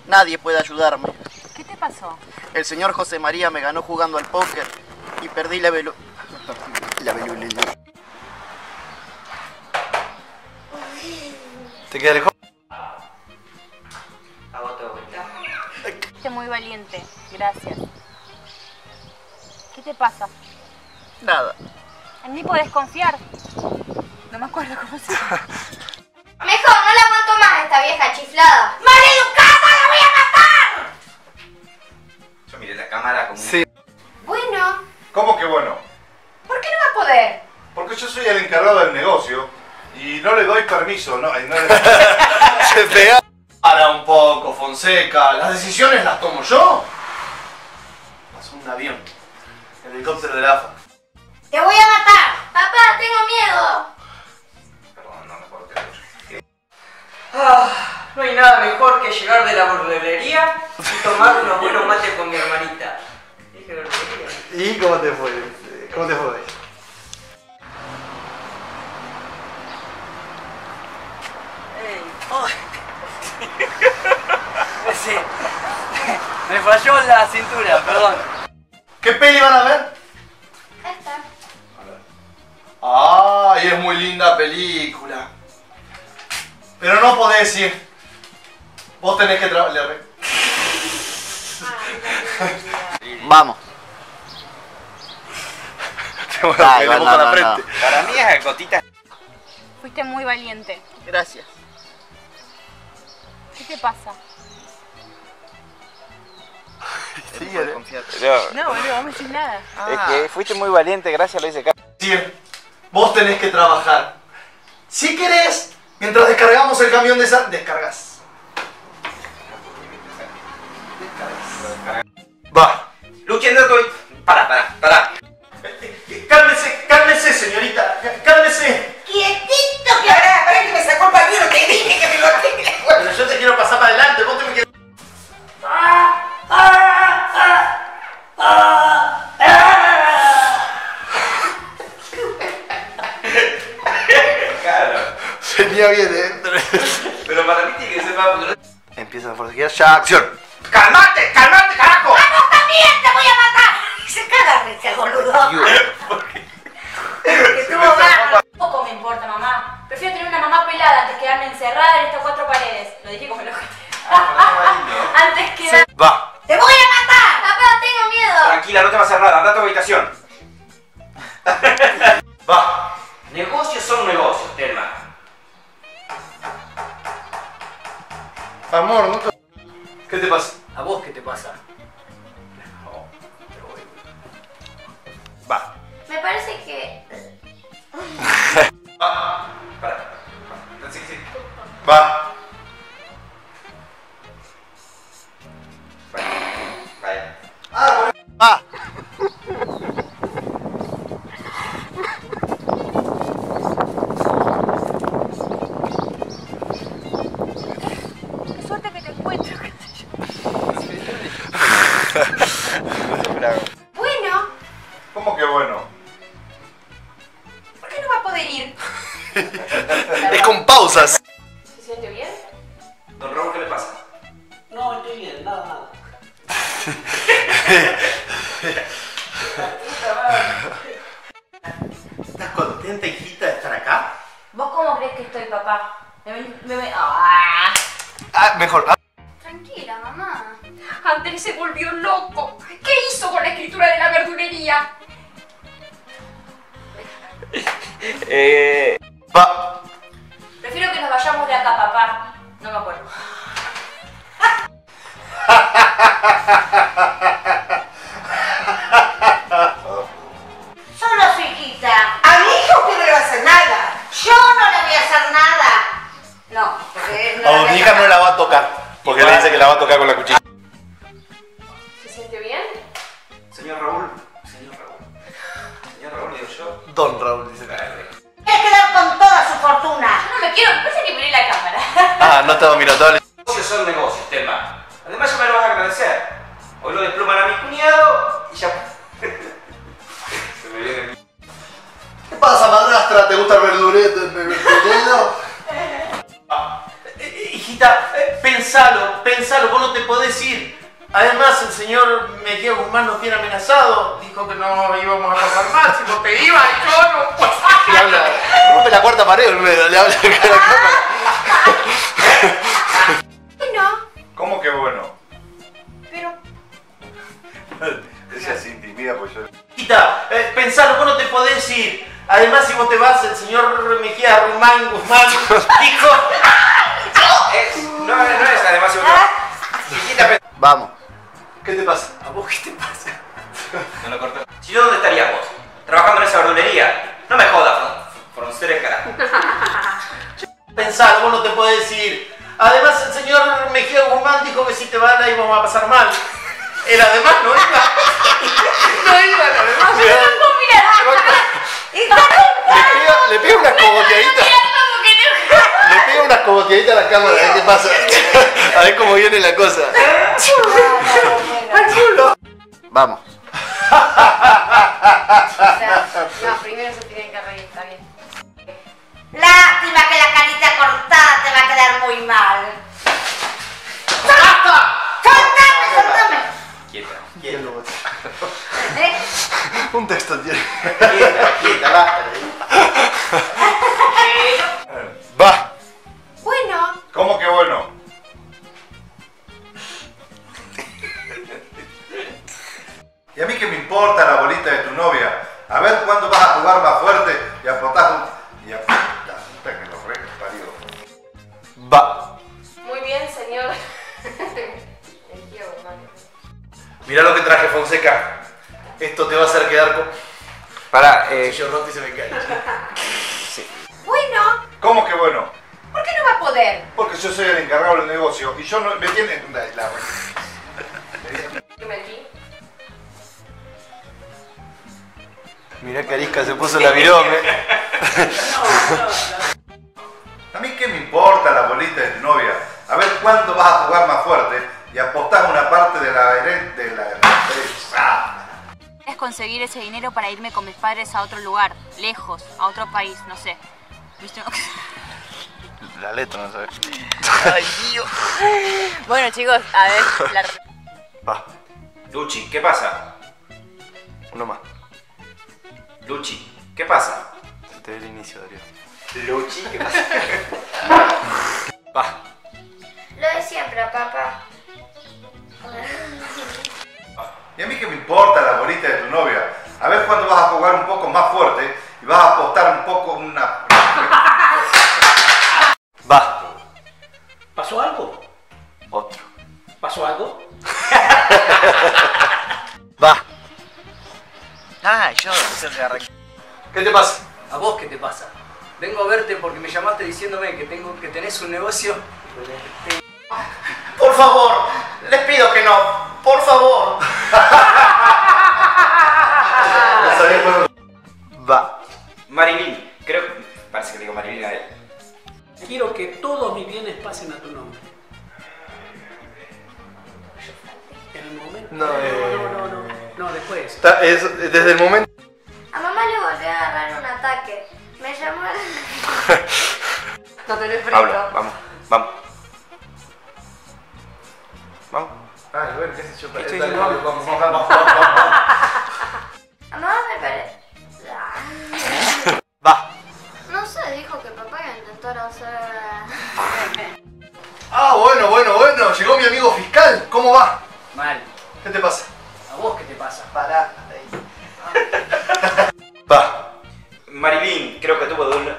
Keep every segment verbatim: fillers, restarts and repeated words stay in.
Nadie puede ayudarme. ¿Qué te pasó? El señor José María me ganó jugando al póker y perdí la velu... La velu... ¿Te queda lejos? Fuiste muy valiente, gracias. ¿Qué te pasa? Nada. En mí podés confiar. No me acuerdo cómo se llama. Mejor, no la aguanto más a esta vieja chiflada. ¡Maleducada, la voy a matar! Yo miré la cámara como... Sí. Bueno. ¿Cómo que bueno? ¿Por qué no va a poder? Porque yo soy el encargado del negocio y no le doy permiso, no, y no le... Se pega. Para un poco, Fonseca. Las decisiones las tomo yo. Pasó un avión. El helicóptero de la A F A. ¡Te voy a matar! Papá, tengo miedo. Perdón, no me acuerdo qué era. Ah, no hay nada mejor que llegar de la verdulería y tomar unos buenos mates con mi hermanita. Dije verdulería. ¿Y cómo te fue? ¿Cómo te fue? Sí. Me falló la cintura, perdón. ¿Qué peli van a ver? Esta. ¡Ay, es muy linda película! Pero no podés ir. Vos tenés que trabajar. Vamos. Te voy Ah, a igual, con no, la no, frente. no. Para mí es gotita. Fuiste muy valiente. Gracias. ¿Qué te pasa? Sí, puedo confiar. Pero No, boludo, vos me decís nada. es que fuiste muy valiente, gracias, lo hice Carlos. Sí, vos tenés que trabajar. Si querés, mientras descargamos el camión de esa... Descargas. Descargas. Va. Luchen, no estoy. Para, para, para. Cálmese, cálmese, señorita. Cálmese. ¡Quietito! Que... Pará, pará que me sacó el pañuelo, te dije que me lo arregle. Pero yo te quiero pasar para adelante, vos te me quieres... Claro. Venía bien, ¿eh? Pero para mí tiene que ser más. Empieza a forcejear, ya, acción. ¡Calmate, calmate, carajo! ¡Vamos también! ¡Te voy a matar! Se caga risa, boludo. Que tuvo ganas. Poco me importa, mamá. Prefiero tener una mamá pelada antes que quedarme encerrada en estas cuatro paredes. Lo dije como lo Antes que... Va. ¡Te voy a matar! Papá, tengo miedo. Tranquila, no te va a hacer nada, anda a tu habitación. Va. Negocios son negocios, Telma. Amor, no te... ¿Qué te pasa? ¿A vos qué te pasa? Va. Me parece que... Va. Para. Sí, sí. Va. Vaya. ¡Ah! Qué suerte que te encuentro, qué sé yo. Bueno, ¿Cómo que bueno? ¿por qué no va a poder ir? Es con pausas. ¿Se siente bien? Don Raúl, ¿qué le pasa? No, estoy bien, nada, nada. ¿Estás contenta, hijita, de estar acá? ¿Vos cómo crees que estoy, papá? Me ven- me ven- ¡Ah! Ah, mejor. Ah. Tranquila, mamá. Andrés se volvió loco. ¿Qué hizo con la escritura de la verdulería? Eh. Va. Prefiero que nos vayamos de acá, papá. No me acuerdo. Solo su hijita. A mi hijo usted no le va a hacer nada. Yo no le voy a hacer nada. No, porque no A la voy mi a hija no sacar. la va a tocar. Porque le dice que la va a tocar con la cuchilla. ¿Se siente bien? Señor Raúl. Señor Raúl. Señor Raúl, digo yo. Don Raúl dice. Quiere quedar con toda su fortuna. Yo no me quiero. Parece que miré la cámara. Ah, no estaba mirando. Negocios son negocios, Telma. Además, ya me lo vas a agradecer. Hoy lo despluman a mi cuñado y ya. Se me viene. ¿Qué pasa, madrastra? ¿Te gusta el verdurete, el verdurero? Y Hijita, eh, pensalo, pensalo, vos no te podés ir. Además, el señor Mejía Guzmán nos tiene amenazado. Dijo que no íbamos a pasar mal. Si vos te ibas, yo no. Le habla, rompe la cuarta pared, Olmedo, le habla a la cámara. No, ¿Cómo que bueno? pero... Ella se intimida pues yo... Hijita, eh, pensalo, vos no te podés ir. Además, si vos te vas, el señor Mejía Guzmán, Guzmán dijo... Es, no, no es además otro. Hijita, pe- Vamos. ¿Qué te pasa? ¿A vos qué te pasa? No lo corto. Si yo, ¿dónde estarías vos? ¿Trabajando en esa verdulería? No me jodas, Froncero el carajo. Pensalo, vos no te podés ir. Además, el señor Mejía Guzmán dijo que si te van ahí vamos a pasar mal. El además no iba. No iba, el además. Le pega, le pega unas cogoteaditas. Le pega unas cogoteaditas a la cámara, a ver qué pasa. A ver cómo viene la cosa. Vamos. O sea, no, primero se tienen que reír, está bien. Lástima que la carita cortada te va a quedar muy mal. ¡Basta! ¡Soltame, soltame! Quieta, ¿Eh? Un texto tiene. quieta, quieta, basta. Va. Bueno, ¿Cómo que bueno? ¿Y a mí qué me importa la bolita de tu novia? A ver cuándo vas a jugar más fuerte y apostás un... Y apostás... Puta que lo re parió. Va. Muy bien, señor. Mejía Guzmán. Mirá lo que traje, Fonseca. Esto te va a hacer quedar con... Pará, eh... Si yo roto y se me cae. bueno, ¿Cómo que bueno? ¿por qué no va a poder? Porque yo soy el encargado del negocio y yo no... ¿Me entiendes? La, la- ¿Qué me di? Mirá que Arisca se puso la virome. ¿A mí qué me importa la bolita de tu novia? A ver cuándo vas a jugar más fuerte y apostás una parte de la heren- de la empresa. Es conseguir ese dinero para irme con mis padres a otro lugar, lejos, a otro país, no sé. ¿Viste? La letra no sabes. Ay, Dios. Bueno, chicos, a ver, la... Va. Luchi, ¿qué pasa? Uno más. Luchi, ¿qué pasa? Se te ve el inicio, Darío. Luchi, ¿qué pasa? Va. Lo de siempre, papá. ¿Y a mí qué me importa la bolita de tu novia? A ver cuándo vas a jugar un poco más fuerte y vas a apostar un poco una... Va. ¿Pasó algo? Otro. ¿Pasó algo? Va. Ah, yo, se agarra. ¿Qué te pasa? ¿A vos qué te pasa? Vengo a verte porque me llamaste diciéndome que tengo que tenés un negocio. Por favor, les pido que no. Por favor. No sabía cuándo- Va. Marilyn, creo que... Parece que le digo Marilyn a él. Quiero que todos mis bienes pasen a tu nombre. En el momento. No, no, eh. no, no, no, no, después. Está- es- desde el momento. A mamá le volvió a agarrar un ataque. Me llamó a... No tenés frito. Habla, vamos, vamos. Vamos. Ay, bueno, qué sé yo. Estoy Dale, diciendo- vamos, vamos, vamos, vamos, vamos. A mamá me parece... Va. No sé, dijo que papá iba a intentar hacer... Ah, bueno, bueno, bueno. Llegó mi amigo fiscal. ¿Cómo va? Mal. ¿Qué te pasa? ¿A vos qué te pasa? Pará. Va. Marilyn, creo que tuvo de una...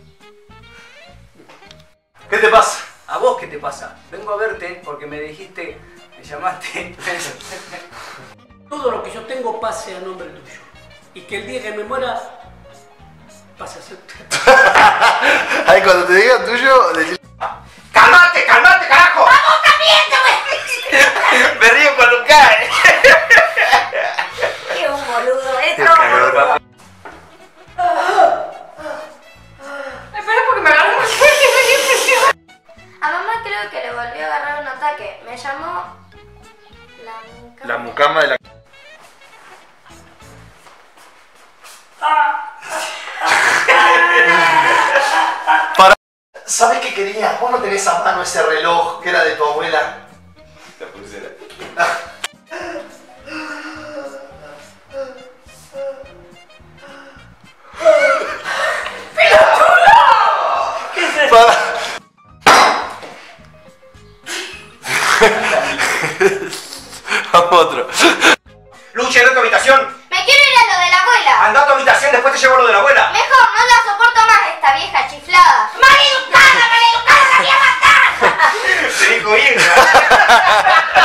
¿Qué te pasa? ¿A vos qué te pasa? Vengo a verte porque me dijiste, me llamaste. Todo lo que yo tengo pase a nombre tuyo. Y que el día que me muera, pase a ser tuyo. Ahí cuando te diga tuyo, decís. ¡Calmate, calmate, carajo! ¡Vamos también, Me río cuando cae. ¡Qué un boludo esto! Espera porque me agarró muy fuerte, me dio impresión. A mamá creo que le volvió a agarrar un ataque. Me llamó... La muca. La mucama de la. ¿Sabes qué quería? Vos no tenés a mano ese reloj que era de tu abuela. La pulsera. Para... Vamos otro. Lucha, anda a tu habitación. Me quiero ir a lo de la abuela. Anda a tu habitación, después te llevo a lo de la abuela. Mejor, no la soporto más esta vieja chiflada. ¡Maleducada, maleducada, la voy a matar! Te dijo ir, ¿no?